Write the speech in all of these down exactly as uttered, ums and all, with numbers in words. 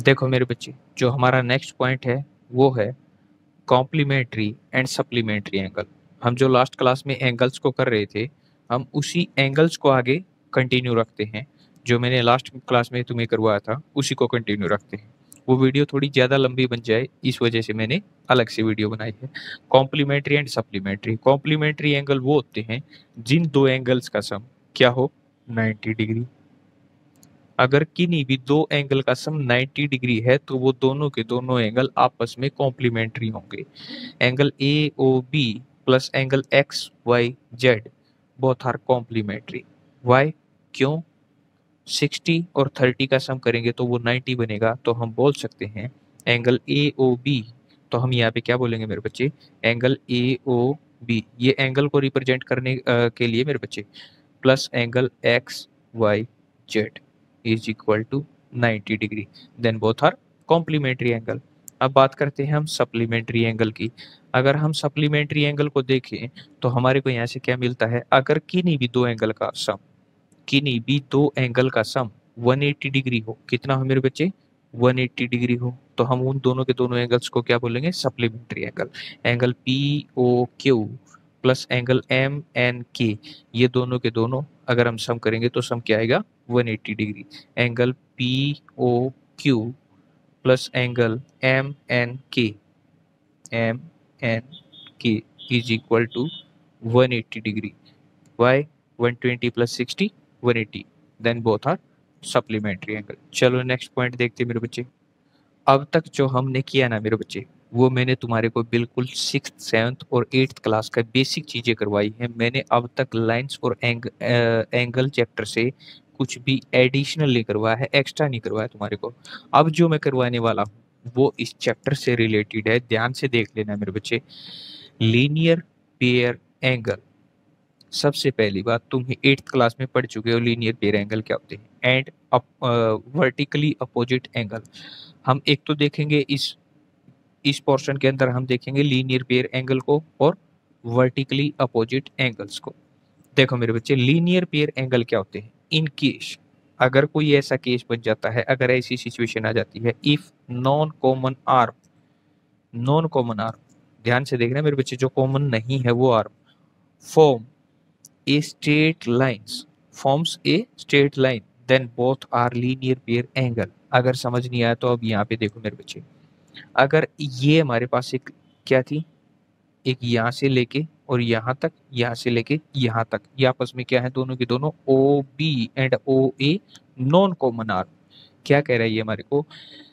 देखो मेरे बच्चे, जो हमारा नेक्स्ट पॉइंट है वो है कॉम्प्लीमेंट्री एंड सप्लीमेंट्री एंगल। हम जो लास्ट क्लास में एंगल्स को कर रहे थे, हम उसी एंगल्स को आगे कंटिन्यू रखते हैं। जो मैंने लास्ट क्लास में तुम्हें करवाया था उसी को कंटिन्यू रखते हैं। वो वीडियो थोड़ी ज़्यादा लंबी बन जाए इस वजह से मैंने अलग से वीडियो बनाई है। Complementary and supplementary. Complementary angle वो होते हैं जिन दो एंगल्स का सम क्या हो, नाइन्टी डिग्री। अगर किन्हीं भी दो एंगल का सम नाइन्टी डिग्री है तो वो दोनों के दोनों एंगल आपस में कॉम्प्लीमेंट्री होंगे। Angle A O B plus angle X Y Z both are complementary. Why? क्यों? सिक्सटी और थर्टी का सम करेंगे तो वो नाइन्टी बनेगा, तो हम बोल सकते हैं एंगल ए ओ बी। तो हम यहाँ पे क्या बोलेंगे मेरे बच्चे? एंगल ए ओ बी, ये एंगल को रिप्रेजेंट करने अ, के लिए मेरे बच्चे, plus angle X Y Z is equal to ninety degree, then both are complementary angle. अब बात करते हैं हम सप्लीमेंट्री एंगल की। अगर हम सप्लीमेंट्री एंगल को देखें तो हमारे को यहाँ से क्या मिलता है? अगर किन्हीं भी दो एंगल का सम, किन्हीं भी दो एंगल का सम एक सौ अस्सी डिग्री हो, कितना हो मेरे बच्चे? एक सौ अस्सी डिग्री हो, तो हम उन दोनों के दोनों एंगल्स को क्या बोलेंगे? Supplementary angle. Angle P O Q plus angle M N K, ये दोनों के दोनों अगर हम सम करेंगे तो सम क्या आएगा? एक सौ अस्सी degree. Angle P O Q plus angle M N K, M N K is equal to एक सौ अस्सी degree. Why? one twenty plus sixty, one eighty, then both are supplementary angle। चलो नेक्स्ट पॉइंट देखते हैं मेरे बच्चे। अब तक जो हमने किया ना मेरे बच्चे, वो मैंने तुम्हारे को बिल्कुल सिक्स सेवन्थ और एट्थ क्लास का बेसिक चीजें करवाई हैं। मैंने अब तक लाइंस और एंग, एंगल चैप्टर से कुछ भी एडिशनल नहीं करवाया है, एक्स्ट्रा नहीं करवाया तुम्हारे को। अब जो मैं करवाने वाला हूँ वो इस चैप्टर से रिलेटेड है, ध्यान से देख लेना मेरे बच्चे। Linear pair angle. सबसे पहली बात, तुम एट्थ क्लास में पढ़ चुके हो लीनियर पेयर एंगल क्या होते हैं। And vertically opposite angle. हम एक तो देखेंगे इस इस पोर्शन के अंदर हम देखेंगे लीनियर पेयर एंगल को और वर्टिकली अपोजिट एंगल्स को। देखो मेरे बच्चे, लीनियर पेयर एंगल क्या होते हैं? इन केस, अगर कोई ऐसा केस बन जाता है, अगर ऐसी सिचुएशन आ जाती है, if non common arm, non common arm, ध्यान से देखना मेरे बच्चे, जो कॉमन नहीं है वो arm form a straight lines forms a straight line, then both are linear pair angle। अगर समझ नहीं आया तो अब यहाँ पे देखो मेरे बच्चे, अगर ये हमारे पास एक क्या थी, एक यहाँ से लेके और यहाँ तक, यहाँ से लेके यहाँ तक, ये आपस में क्या है? दोनों के दोनों O B and O A non common arm. क्या कह रहा है ये हमारे को?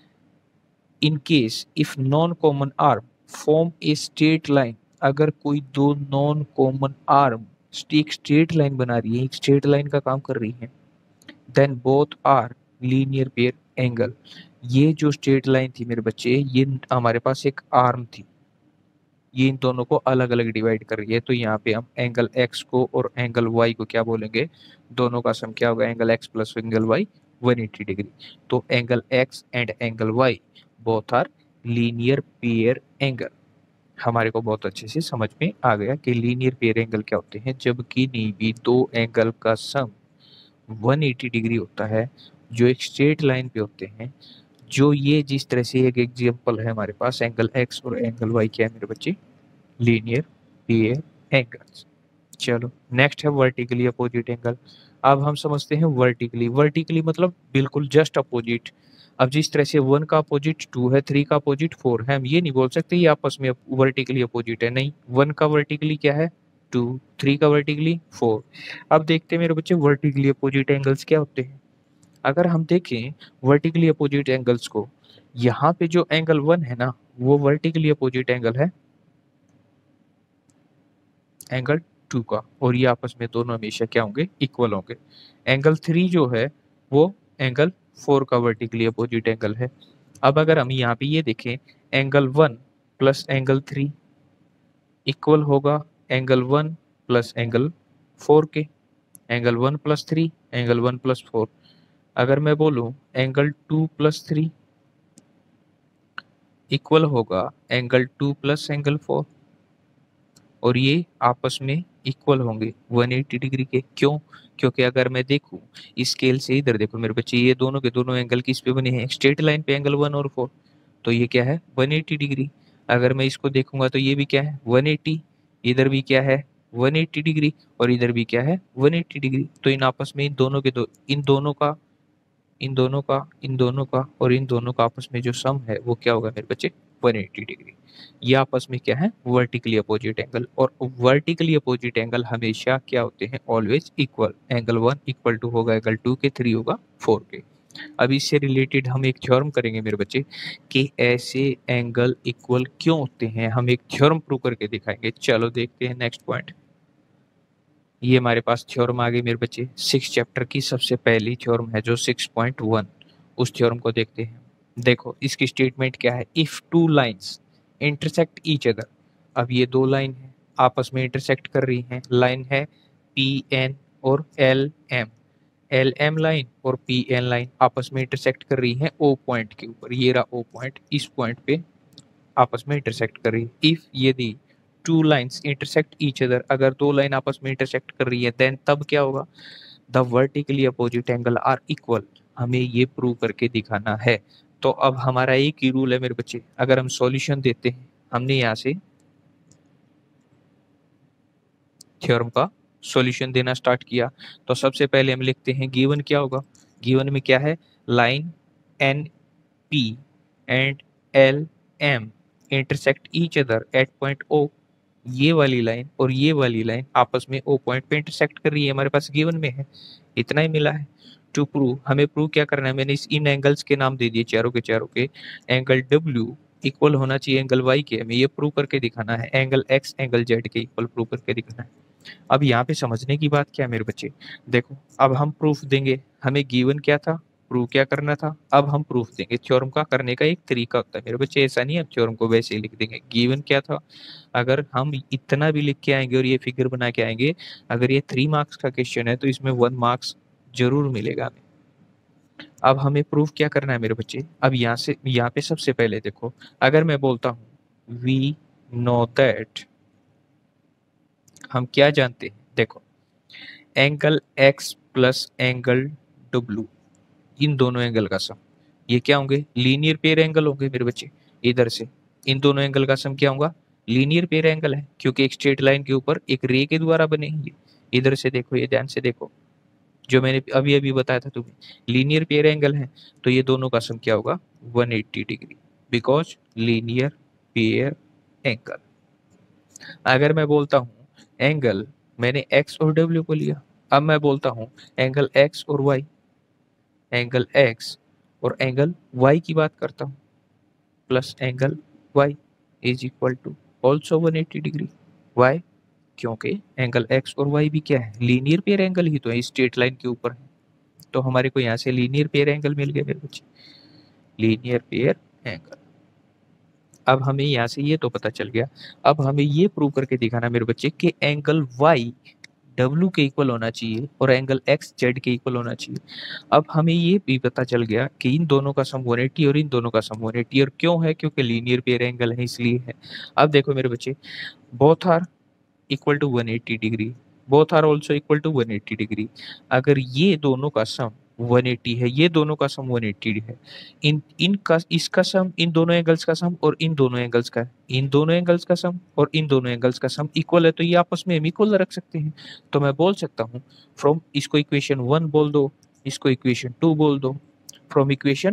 In case if non common arm form a straight line, अगर कोई दो नॉन कॉमन आर्म एक स्ट्रेट लाइन बना रही है, एक स्ट्रेट लाइन का काम कर रही है, then both are linear pair angle. ये जो स्ट्रेट लाइन थी मेरे बच्चे, ये हमारे पास एक आर्म थी, ये इन दोनों को अलग अलग डिवाइड कर रही है, तो यहाँ पे हम एंगल एक्स को और एंगल वाई को क्या बोलेंगे? दोनों का सम क्या होगा? Angle X plus angle Y एक सौ अस्सी डिग्री। तो angle X and angle Y both are linear pair angle. हमारे को बहुत अच्छे से समझ में आ गया कि लीनियर पेयर एंगल क्या होते हैं। जबकि नहीं भी दो एंगल का सम एक सौ अस्सी डिग्री होता है, जो एक स्ट्रेट लाइन पे होते हैं, जो ये जिस तरह से एक एग्जांपल है हमारे पास, एंगल एक्स और एंगल वाई क्या है मेरे बच्चे? Linear pair angles. चलो नेक्स्ट है वर्टिकली अपोजिट एंगल। अब हम समझते हैं वर्टिकली। वर्टिकली मतलब बिल्कुल जस्ट अपोजिट। अब जिस तरह से वन का अपोजिट टू है, थ्री का अपोजिट फोर है, हम ये नहीं बोल सकते ये आपस में वर्टिकली अपोजिट है, नहीं। वन का वर्टिकली क्या है? टू, थ्री का वर्टिकली फोर। अब देखते हैं मेरे बच्चे वर्टिकली अपोजिट एंगल्स क्या होते हैं। अगर हम देखें वर्टिकली अपोजिट एंगल्स को, यहाँ पे जो एंगल वन है ना, वो वर्टिकली अपोजिट एंगल है एंगल टू का, और ये आपस में दोनों हमेशा क्या होंगे? इक्वल होंगे। एंगल थ्री जो है वो एंगल फोर का वर्टिकली अपोजिट एंगल है। अब अगर हम यहाँ पे ये देखें, angle one plus angle three equal होगा angle one plus angle four के। Angle one plus three, angle one plus four. अगर मैं बोलूँ angle two plus three equal होगा angle two plus angle four. और ये आपस में इक्वल होंगे एक सौ अस्सी डिग्री के। क्यों? क्योंकि अगर मैं देखूं स्केल से इधर देखो मेरे बच्चे, ये दोनों के दोनों एंगल किस पे बने हैं? स्ट्रेट लाइन पे, एंगल वन और फोर। तो ये क्या है? एक सौ अस्सी डिग्री। अगर मैं इसको देखूंगा तो ये भी क्या है? एक सौ अस्सी। इधर भी क्या है? एक सौ अस्सी डिग्री। और इधर भी क्या है? एक सौ अस्सी डिग्री। तो इन आपस में इन दोनों के दो इन दोनों का इन दोनों का इन दोनों का और इन दोनों का आपस में जो सम है वो क्या होगा मेरे बच्चे? एक सौ अस्सी डिग्री। ये आपस में क्या है? Vertically opposite angle. और वर्टिकली अपोजिट एंगल हमेशा क्या होते हैं? Always equal. Angle one equal to होगा एंगल टू के, थ्री होगा फोर के। अब इससे रिलेटेड हम एक थ्योरम करेंगे मेरे बच्चे कि ऐसे एंगल इक्वल क्यों होते हैं। हम एक थ्योरम प्रूव करके दिखाएंगे। चलो देखते हैं नेक्स्ट पॉइंट। ये हमारे पास थ्योरम आ गई मेरे बच्चे। सिक्स चैप्टर की सबसे पहली थ्योरम है जो सिक्स पॉइंट वन। उस थ्योरम को देखते हैं। देखो इसकी स्टेटमेंट क्या है? If two lines intersect each other. अब ये दो लाइन है आपस में इंटरसेक्ट कर रही हैं। लाइन है पी एन और L M. L M line और पी एन लाइन आपस में इंटरसेक्ट कर रही हैं ओ पॉइंट के ऊपर। ये रहा ओ पॉइंट, इस पॉइंट पे आपस में इंटरसेक्ट कर रही है। इफ यदि two lines intersect each other, अगर दो लाइन आपस में इंटरसेक्ट कर रही है, देन तब क्या होगा? The vertically opposite angle are equal. हमें ये प्रूव करके दिखाना है। तो अब हमारा एक ही रूल है मेरे बच्चे। अगर हम सॉल्यूशन देते हैं, हमने यहाँ से थ्योरम का सॉल्यूशन देना स्टार्ट किया, तो सबसे पहले हम लिखते हैं गिवन क्या होगा? गिवन में क्या है? Line N P and L M intersect each other at point O. ये वाली लाइन और ये वाली लाइन आपस में ओ पॉइंट पे इंटरसेक्ट कर रही है, हमारे पास गिवन में है। इतना ही मिला है। टू प्रूव, हमें प्रूव क्या करना है? मैंने इस इन एंगल्स के नाम दे दिए चारों के चारों के। एंगल डब्ल्यू इक्वल होना चाहिए एंगल वाई के, हमें ये प्रूव करके दिखाना है। एंगल एक्स एंगल जेड के इक्वल प्रूव करके दिखाना है। अब यहाँ पे समझने की बात क्या है मेरे बच्चे? देखो अब हम प्रूफ देंगे। हमें गिवन क्या था? प्रूव क्या करना था? अब हम प्रूफ देंगे। थ्योरम का करने का एक तरीका होता है मेरे बच्चे, ऐसा नहीं है थ्योरम को वैसे ही लिख देंगे। गिवन क्या था? अगर हम इतना भी लिख के आएंगे और ये फिगर बना के आएंगे, अगर ये थ्री मार्क्स का क्वेश्चन है तो इसमें वन मार्क्स जरूर मिलेगा हमें। अब हमें प्रूफ क्या करना है मेरे बच्चे? अब यहाँ से यहाँ पे सबसे पहले देखो, अगर मैं बोलता हूँ वी नो दैट, हम क्या जानते हैं? देखो angle X plus angle W, इन दोनों एंगल का सम, ये क्या होंगे? लीनियर पेयर एंगल होंगे मेरे बच्चे। इधर से इन दोनों एंगल का सम क्या होगा? लीनियर पेयर एंगल है, क्योंकि एक स्ट्रेट लाइन के ऊपर एक रे के द्वारा बने हैं। इधर से देखो, ये ध्यान से देखो, जो मैंने अभी अभी बताया था तुम्हें, लीनियर पेयर एंगल है। तो ये दोनों का सम क्या होगा? एक सौ अस्सी degree, because linear pair angle. अगर मैं बोलता हूँ एंगल, मैंने एक्स और डब्ल्यू को लिया, अब मैं बोलता हूँ एंगल एक्स और वाई, एंगल एक्स और एंगल वाई की बात करता हूँ, plus angle Y is equal to also एक सौ अस्सी डिग्री। वाई? क्योंकि एंगल एक्स और वाई भी क्या है? लीनियर पेयर एंगल ही तो है, स्ट्रेट लाइन के ऊपर है। तो हमारे को यहाँ से लीनियर पेयर एंगल मिल गया मेरे बच्चे, लीनियर पेयर एंगल। अब हमें यहाँ से ये तो पता चल गया। अब हमें ये प्रूव करके दिखाना मेरे बच्चे कि एंगल वाई डब्ल्यू के इक्वल होना चाहिए और एंगल एक्स जेड के इक्वल होना चाहिए। अब हमें ये भी पता चल गया कि इन दोनों का सम एक सौ अस्सी और इन दोनों का सम एक सौ अस्सी, और क्यों है? क्योंकि लीनियर पेयर एंगल है, इसलिए है। अब देखो मेरे बच्चे, बोथ आर इक्वल टू एक सौ अस्सी degree, both are also equal to एक सौ अस्सी डिग्री। अगर ये दोनों का सम एक सौ अस्सी है, ये दोनों का सम एक सौ अस्सी है, इन इनका इसका सम, इन दोनों एंगल्स का सम और इन दोनों एंगल्स का, इन दोनों एंगल्स का सम और इन दोनों एंगल्स का सम इक्वल है, तो ये आपस में हम इक्वल रख सकते हैं। तो मैं बोल सकता हूँ फ्रॉम, इसको इक्वेशन वन बोल दो, इसको इक्वेशन टू बोल दो, from equation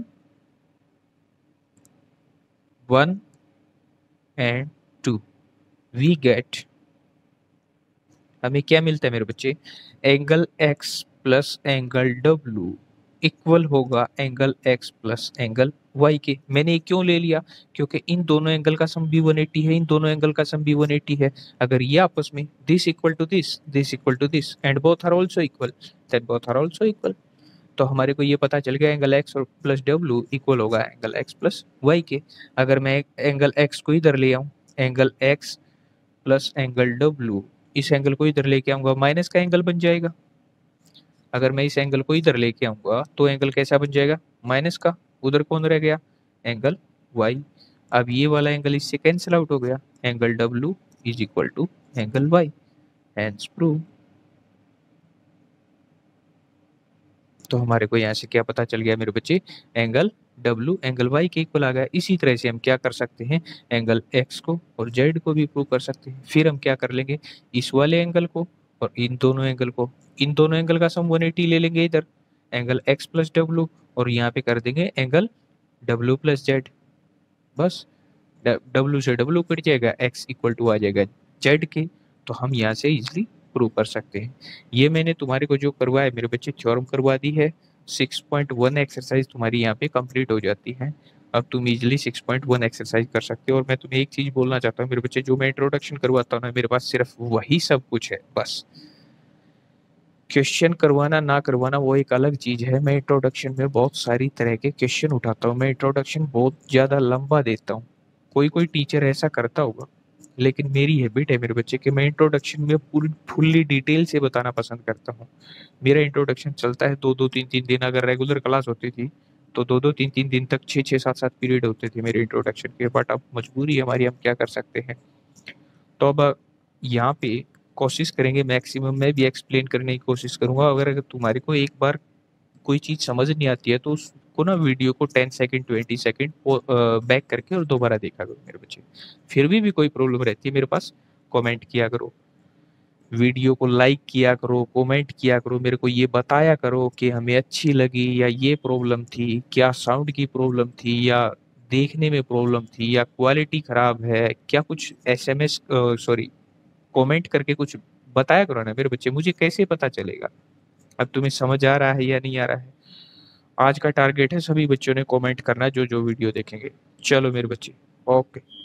one and two we get, हमें क्या मिलता है मेरे बच्चे? Angle X plus angle W equal होगा angle X plus angle Y के। मैंने ये क्यों ले लिया? क्योंकि इन दोनों एंगल का सम भी एक सौ अस्सी है, इन दोनों एंगल का सम भी एक सौ अस्सी है। अगर ये आपस में this equal to this, this equal to this and both are also equal, then both are also equal. तो हमारे को ये पता चल गया एंगल एक्स और प्लस डब्ल्यू इक्वल होगा एंगल एक्स प्लस वाई के। अगर मैं एंगल एक्स को इधर ले आऊँ, angle X plus angle W, इस एंगल को इधर लेके आऊंगा, माइनस का एंगल बन जाएगा। अगर मैं इस एंगल को इधर लेके आऊंगा तो एंगल कैसा बन जाएगा? माइनस का। उधर कौन रह गया? Angle Y. अब ये वाला एंगल इससे कैंसिल आउट हो गया, angle W is equal to angle Y, hence prove. तो हमारे को यहाँ से क्या पता चल गया मेरे बच्चे, एंगल W एंगल Y के इक्वल आ गया। इसी तरह से हम क्या कर सकते हैं, एंगल X को और Z को भी प्रूव कर सकते हैं। फिर हम क्या कर लेंगे, इस वाले एंगल को और इन दोनों एंगल को, इन दोनों एंगल का सम वन एटी ले लेंगे इधर, एंगल X प्लस डब्ल्यू, और यहाँ पे कर देंगे एंगल W प्लस जेड। बस W से W कट जाएगा, X इक्वल टू आ जाएगा Z के। तो हम यहाँ से इजिली प्रूव कर सकते हैं। ये मैंने तुम्हारे को जो करवाया मेरे बच्चे, थ्योरम करवा दी है। सिक्स पॉइंट वन एक्सरसाइज तुम्हारी यहाँ पे कंप्लीट हो जाती है। अब तुम easily six point one exercise कर सकते हो। और मैं तुम्हें एक चीज बोलना चाहता हूँ मेरे बच्चे, जो मैं इंट्रोडक्शन करवाता हूँ ना, मेरे पास सिर्फ वही सब कुछ है बस। क्वेश्चन करवाना ना करवाना वो एक अलग चीज है। मैं इंट्रोडक्शन में बहुत सारी तरह के क्वेश्चन उठाता हूँ। मैं इंट्रोडक्शन बहुत ज्यादा लंबा देता हूँ। कोई कोई टीचर ऐसा करता होगा, लेकिन मेरी हैबिट है मेरे बच्चे कि मैं इंट्रोडक्शन में पूरी फुल्ली डिटेल से बताना पसंद करता हूँ। मेरा इंट्रोडक्शन चलता है दो दो तीन तीन दिन। अगर रेगुलर क्लास होती थी तो दो दो तीन तीन दिन तक छः छः सात सात पीरियड होते थे मेरे इंट्रोडक्शन के। बट अब मजबूरी है हमारी, हम क्या कर सकते हैं। तो अब यहाँ पे कोशिश करेंगे मैक्सिमम, मैं भी एक्सप्लेन करने की कोशिश करूंगा। अगर अगर तुम्हारे को एक बार कोई चीज़ समझ नहीं आती है तो उसको ना वीडियो को ten second twenty second back करके और दोबारा देखा करो मेरे बच्चे। फिर भी भी कोई प्रॉब्लम रहती है मेरे पास कमेंट किया करो, वीडियो को लाइक किया करो, कमेंट किया करो, मेरे को ये बताया करो कि हमें अच्छी लगी या ये प्रॉब्लम थी, क्या साउंड की प्रॉब्लम थी या देखने में प्रॉब्लम थी या क्वालिटी खराब है, क्या कुछ एसएमएस सॉरी कमेंट करके कुछ बताया करो ना मेरे बच्चे। मुझे कैसे पता चलेगा अब तुम्हें समझ आ रहा है या नहीं आ रहा है। आज का टारगेट है सभी बच्चों ने कमेंट करना जो जो वीडियो देखेंगे। चलो मेरे बच्चे, ओके।